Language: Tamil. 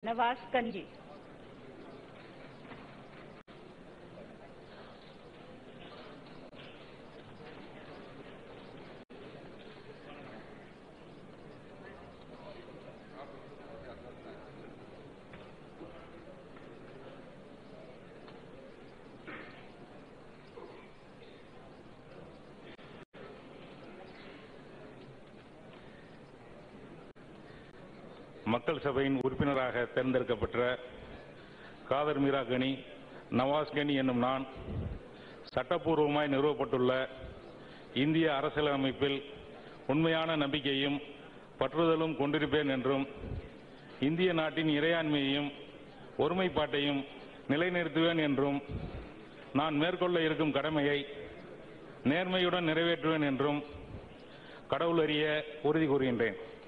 नवाज गनी। மக்கள் சபையின் உறுப்பினராக தேர்ந்தெடுக்கப்பட்ட காதர் மீரா கனி, நவாஸ் கனி என்னும் நான் சட்டப்பூர்வமாய் நிறுவப்பட்டுள்ள இந்திய அரசியலமைப்பில் உண்மையான நம்பிக்கையும் பற்றுதலும் கொண்டிருப்பேன் என்றும் இந்திய நாட்டின் இறையாண்மையையும் ஒருமைப்பாட்டையும் நிலைநிறுத்துவேன் என்றும் நான் மேற்கொள்ள இருக்கும் கடமையை நேர்மையுடன் நிறைவேற்றுவேன் என்றும் கடவுள் அறிய உறுதி கூறுகின்றேன்.